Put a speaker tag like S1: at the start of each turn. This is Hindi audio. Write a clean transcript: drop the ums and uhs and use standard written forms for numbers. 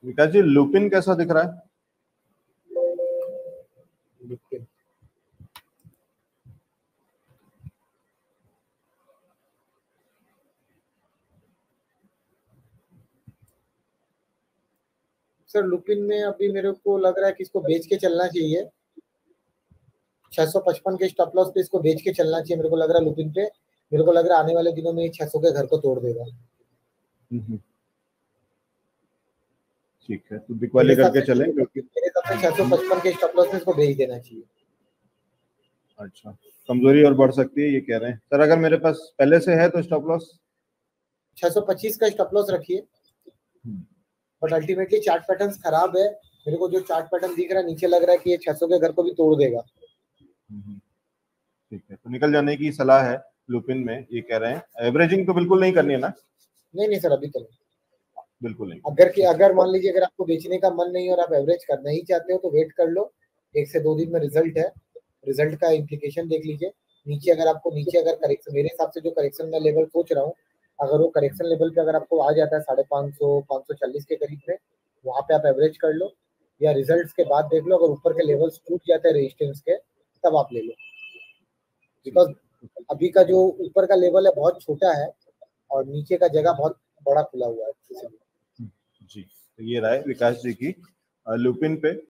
S1: विकास जी लुपिन कैसा दिख रहा है?
S2: लुपिन सर, लुपिन में अभी मेरे को लग रहा है कि इसको बेच के चलना चाहिए। 655 के स्टॉप लॉस पे इसको बेच के चलना चाहिए मेरे को लग रहा है लुपिन पे। मेरे को लग रहा है आने वाले दिनों में 600 के घर को तोड़ देगा।
S1: ठीक है, तो बिकवाली करके चलें क्योंकि
S2: मेरे हिसाब से 655 के स्टॉप लॉस में इसको बेच देना चाहिए।
S1: अच्छा, कमजोरी और बढ़ सकती है ये कह रहे हैं सर। अगर मेरे पास पहले से है तो स्टॉप लॉस
S2: 625 का स्टॉप लॉस रखिए। बट अल्टीमेटली चार्ट पैटर्न्स खराब है। मेरे को जो चार्ट पैटर्न दिख रहा है नीचे लग रहा है कि ये 600 के घर को भी तोड़ देगा।
S1: ठीक है, तो निकल जाने की सलाह है लुपिन में ये कह रहे हैं। एवरेजिंग तो बिल्कुल नहीं करनी है ना?
S2: नहीं सर, अभी तो नहीं,
S1: बिल्कुल नहीं।
S2: अगर मान लीजिए अगर आपको बेचने का मन नहीं और आप एवरेज करना ही चाहते हो तो वेट कर लो। 1 से 2 दिन में रिजल्ट है, रिजल्ट का इम्प्लीकेशन देख लीजिए। नीचे अगर करेक्शन, मेरे हिसाब से जो करेक्शन में लेवल सोच रहा हूँ, अगर वो करेक्शन लेवल पे अगर आपको आ जाता है 550 540 के करीब में, वहां पे आप एवरेज कर लो या रिजल्ट्स के बाद देख लो। अगर ऊपर के लेवल्स टूट जाते हैं रेजिस्टेंस के तब आप ले लो। बिकॉज अभी का जो ऊपर का लेवल है बहुत छोटा है और नीचे का जगह बहुत बड़ा खुला हुआ है।
S1: जी, तो ये राय विकास जी की लुपिन पे।